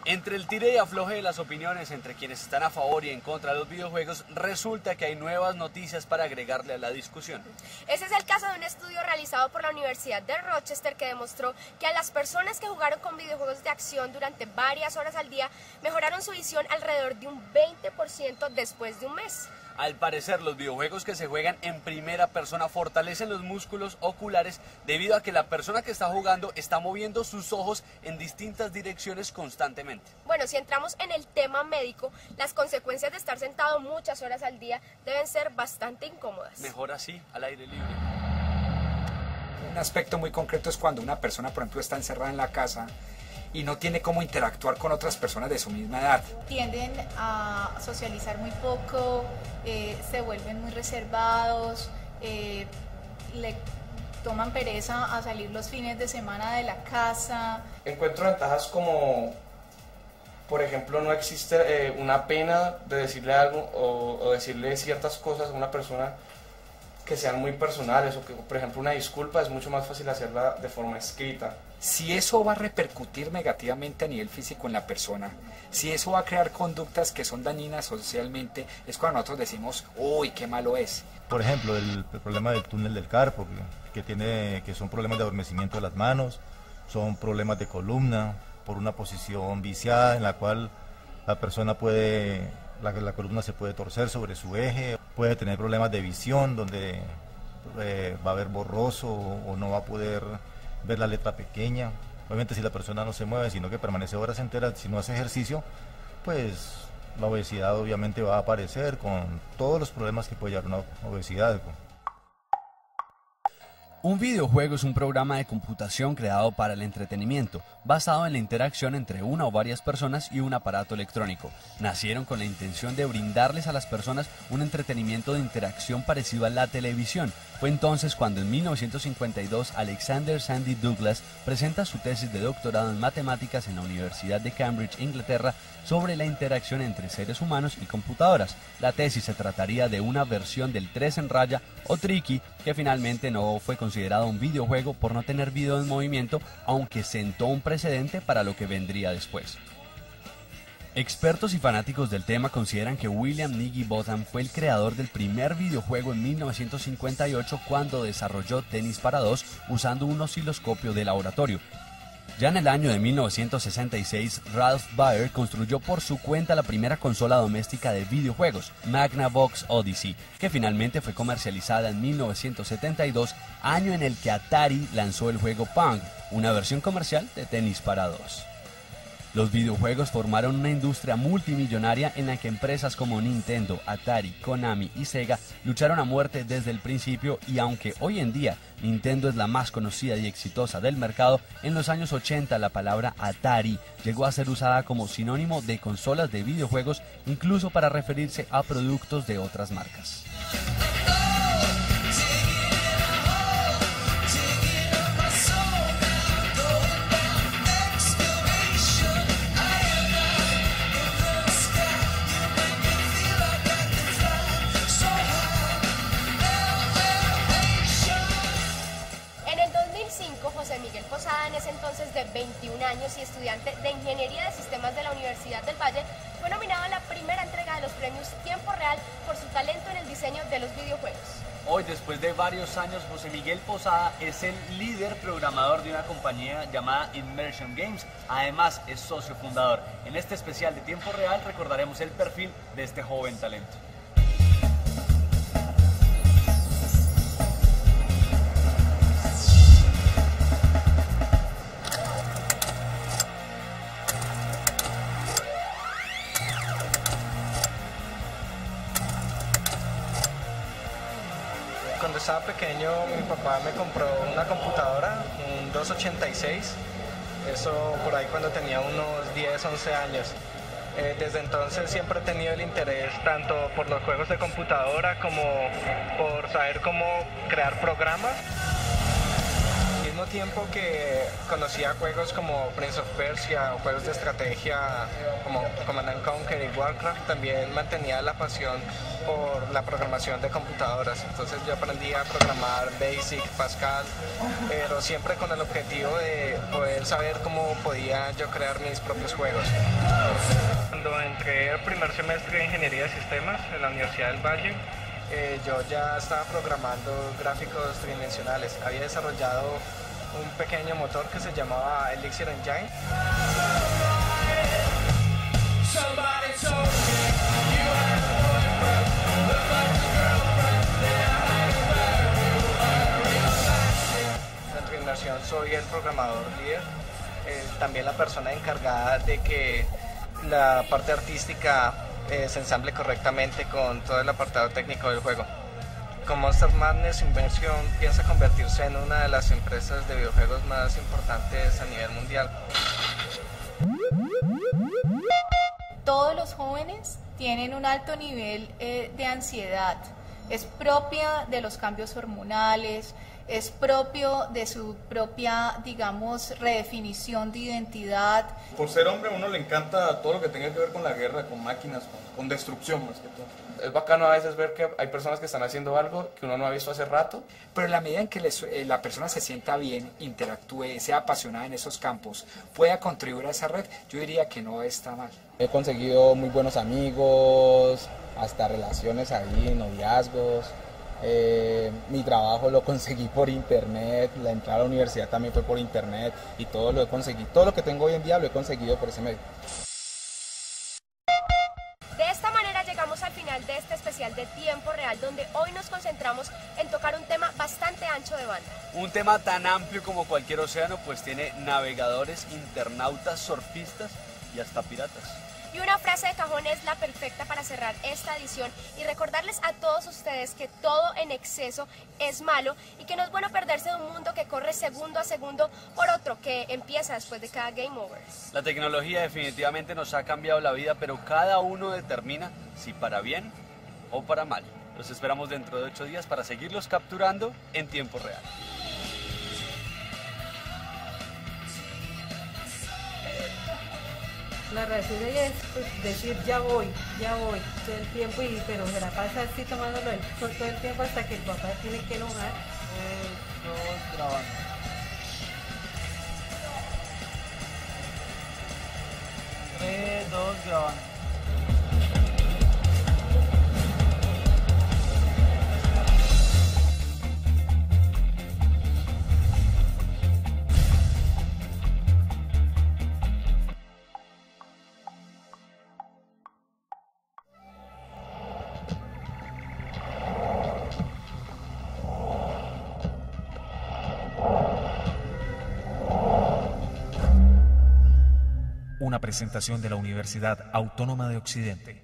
Entre el tire y afloje de las opiniones entre quienes están a favor y en contra de los videojuegos, resulta que hay nuevas noticias para agregarle a la discusión. Ese es el caso de un estudio realizado por la Universidad de Rochester que demostró que a las personas que jugaron con videojuegos de acción durante varias horas al día mejoraron su visión alrededor de un 20% después de un mes. Al parecer, los videojuegos que se juegan en primera persona fortalecen los músculos oculares debido a que la persona que está jugando está moviendo sus ojos en distintas direcciones constantemente. Bueno, si entramos en el tema médico, las consecuencias de estar sentado muchas horas al día deben ser bastante incómodas. Mejor así, al aire libre. Un aspecto muy concreto es cuando una persona, por ejemplo, está encerrada en la casa y no tiene cómo interactuar con otras personas de su misma edad. Tienden a socializar muy poco, se vuelven muy reservados, le toman pereza a salir los fines de semana de la casa. Encuentro ventajas como, por ejemplo, no existe una pena de decirle algo o decirle ciertas cosas a una persona que sean muy personales, o que, por ejemplo, una disculpa es mucho más fácil hacerla de forma escrita. Si eso va a repercutir negativamente a nivel físico en la persona, si eso va a crear conductas que son dañinas socialmente, es cuando nosotros decimos, uy, qué malo es. Por ejemplo, el problema del túnel del carpo, que son problemas de adormecimiento de las manos, son problemas de columna, por una posición viciada en la cual la persona la columna se puede torcer sobre su eje, puede tener problemas de visión donde va a ver borroso o no va a poder ver la letra pequeña. Obviamente, si la persona no se mueve, sino que permanece horas enteras, si no hace ejercicio, pues la obesidad obviamente va a aparecer con todos los problemas que puede llevar una obesidad. Un videojuego es un programa de computación creado para el entretenimiento, basado en la interacción entre una o varias personas y un aparato electrónico. Nacieron con la intención de brindarles a las personas un entretenimiento de interacción parecido a la televisión. Fue entonces cuando en 1952 Alexander Sandy Douglas presenta su tesis de doctorado en matemáticas en la Universidad de Cambridge, Inglaterra, sobre la interacción entre seres humanos y computadoras. La tesis se trataría de una versión del 3 en raya o Tricky, que finalmente no fue considerado un videojuego por no tener video en movimiento, aunque sentó un precedente para lo que vendría después. Expertos y fanáticos del tema consideran que William Higginbotham fue el creador del primer videojuego en 1958 cuando desarrolló Tenis para dos usando un osciloscopio de laboratorio. Ya en el año de 1966, Ralph Baer construyó por su cuenta la primera consola doméstica de videojuegos, Magnavox Odyssey, que finalmente fue comercializada en 1972, año en el que Atari lanzó el juego Pong, una versión comercial de Tenis para dos. Los videojuegos formaron una industria multimillonaria en la que empresas como Nintendo, Atari, Konami y Sega lucharon a muerte desde el principio, y aunque hoy en día Nintendo es la más conocida y exitosa del mercado, en los años 80 la palabra Atari llegó a ser usada como sinónimo de consolas de videojuegos, incluso para referirse a productos de otras marcas. José Miguel Posada, en ese entonces de 21 años y estudiante de Ingeniería de Sistemas de la Universidad del Valle, fue nominado a la primera entrega de los premios Tiempo Real por su talento en el diseño de los videojuegos. Hoy, después de varios años, José Miguel Posada es el líder programador de una compañía llamada Immersion Games. Además, es socio fundador. En este especial de Tiempo Real recordaremos el perfil de este joven talento. Cuando estaba pequeño, mi papá me compró una computadora, un 286, eso por ahí cuando tenía unos 10, 11 años. Desde entonces siempre he tenido el interés tanto por los juegos de computadora como por saber cómo crear programas. mismo tiempo que conocía juegos como Prince of Persia o juegos de estrategia como Command & Conquer y Warcraft, también mantenía la pasión por la programación de computadoras. Entonces yo aprendí a programar Basic, Pascal, pero siempre con el objetivo de poder saber cómo podía yo crear mis propios juegos. Cuando entré el primer semestre de Ingeniería de Sistemas en la Universidad del Valle, yo ya estaba programando gráficos tridimensionales. Había desarrollado un pequeño motor que se llamaba Elixir Engine. En inmersión soy el programador líder, también la persona encargada de que la parte artística se ensamble correctamente con todo el apartado técnico del juego. Con Monster Madness, Inmersión piensa convertirse en una de las empresas de videojuegos más importantes a nivel mundial. Todos los jóvenes tienen un alto nivel de ansiedad. Es propia de los cambios hormonales, es propio de su propia, digamos, redefinición de identidad. Por ser hombre a uno le encanta todo lo que tenga que ver con la guerra, con máquinas, con destrucción más que todo. Es bacano a veces ver que hay personas que están haciendo algo que uno no ha visto hace rato. Pero en la medida en que la persona se sienta bien, interactúe, sea apasionada en esos campos, pueda contribuir a esa red, yo diría que no está mal. He conseguido muy buenos amigos, hasta relaciones ahí, noviazgos. Mi trabajo lo conseguí por internet, la entrada a la universidad también fue por internet y todo lo he conseguido, todo lo que tengo hoy en día lo he conseguido por ese medio. De esta manera llegamos al final de este especial de Tiempo Real, donde hoy nos concentramos en tocar un tema bastante ancho de banda. Un tema tan amplio como cualquier océano, pues tiene navegadores, internautas, surfistas y hasta piratas. Y una frase de cajón es la perfecta para cerrar esta edición y recordarles a todos ustedes que todo en exceso es malo y que no es bueno perderse de un mundo que corre segundo a segundo por otro que empieza después de cada game over. La tecnología definitivamente nos ha cambiado la vida, pero cada uno determina si para bien o para mal. Los esperamos dentro de 8 días para seguirlos capturando en tiempo real. La reacción de ella es pues, decir ya voy todo el tiempo, pero se la pasa así tomándolo el sol todo el tiempo hasta que el papá tiene que enojar. Todos grabando. 3, 2, grabando. Una presentación de la Universidad Autónoma de Occidente.